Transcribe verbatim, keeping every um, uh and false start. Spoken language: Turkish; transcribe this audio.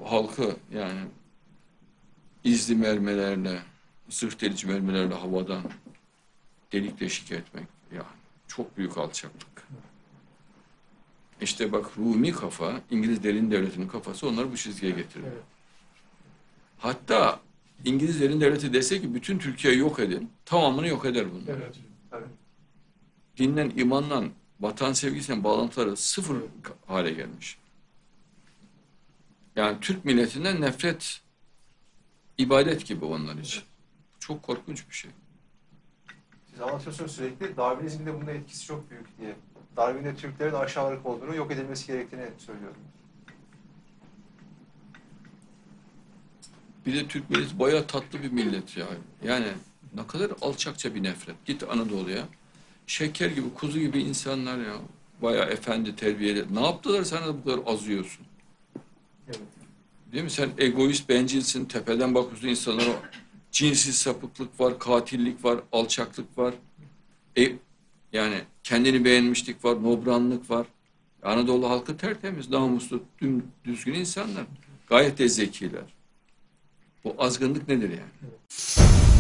halkı yani izli mermilerle, zırh delici mermilerle havadan delik deşik etmek yani çok büyük alçaklık. İşte bak Rumi kafa, İngiliz derin devletinin kafası onları bu çizgiye getirdi. Evet. Hatta İngiliz derin devleti dese ki bütün Türkiye'yi yok edin, tamamını yok eder bunlar. Evet. Evet. Dinle, imanla, vatan sevgisiyle bağlantıları sıfır hale gelmiş. Yani Türk milletinden nefret, ibadet gibi onlar için. Çok korkunç bir şey. Siz anlatıyorsunuz sürekli. Darwinizmin de bunda etkisi çok büyük diye. Darwin de Türklerin aşağılık olduğunu, yok edilmesi gerektiğini söylüyor. Bir de Türk milleti bayağı tatlı bir millet ya. Yani ne kadar alçakça bir nefret. Git Anadolu'ya. Şeker gibi, kuzu gibi insanlar ya. Bayağı efendi, terbiyeli. Ne yaptılar sana da bu kadar azıyorsun? Evet. Değil mi? Sen egoist, bencilsin. Tepeden bakıyorsun insanlara. Cinsi sapıklık var, katillik var, alçaklık var. E, yani kendini beğenmişlik var, nobranlık var. Anadolu halkı tertemiz, namuslu, düm, düzgün insanlar. Gayet de zekiler. Bu azgınlık nedir yani? Evet.